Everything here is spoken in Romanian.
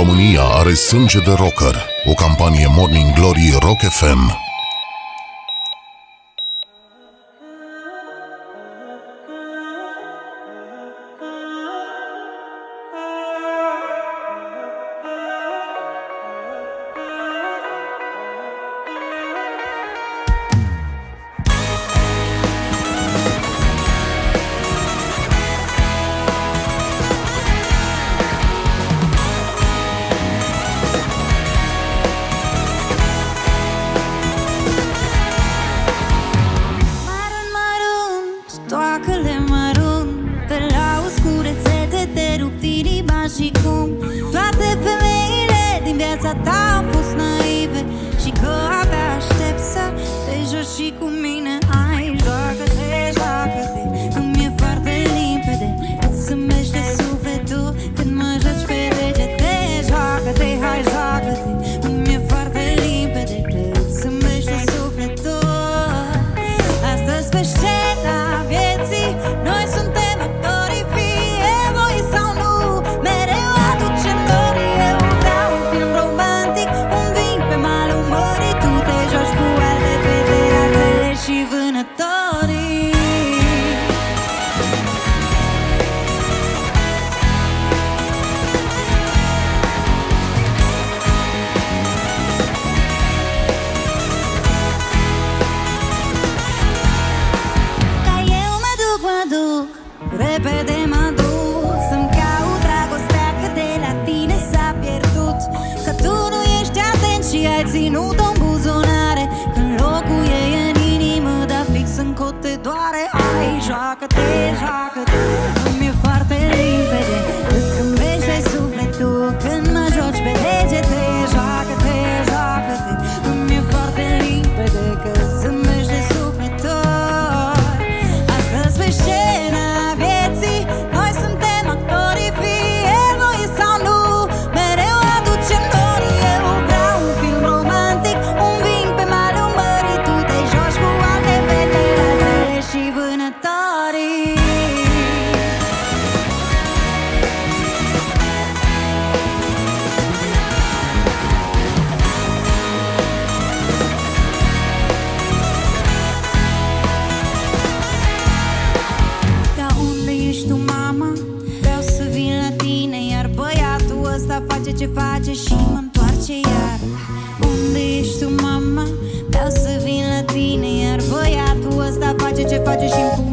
România are sânge de rocker. O campanie Morning Glory Rock FM. Și cum toate femeile din viața ta au fost naive și că abia aștept să te joci și cu mine. Hai, joacă-te, joacă-te, îmi e foarte limpede, îți zâmbește sufletul când mă joci pe degete. Joacă-te, hai, joacă-te, îmi e foarte limpede, îți zâmbește sufletul. Astăzi pe scena vieții noi suntem actorii, fie voi sau nu. Repede mă duc să-mi caut dragostea, că de la tine s-a pierdut. Că tu nu ești atent și ai ținut-o în buzunare, când locul e în inimă, dar fix în cot te doare. Hai, joacă-te, joacă-te, îmi e foarte limpede, îți zâmbește sufletul când mă joci pe degete. Joacă-te, joacă-te, îmi e foarte limpede, că îți zâmbește sufletul. Astăzi pe scena noi suntem actorii, fie voi sau nu, mereu aducem nori. Eu vreau un film romantic, un vin pe malul mării, tu te joci cu alte fete, razele și vânătorii. Face ce face și mă întoarce iar. Unde ești tu, mama? Vreau să vin la tine, iar băiatul ăsta face ce face și-mi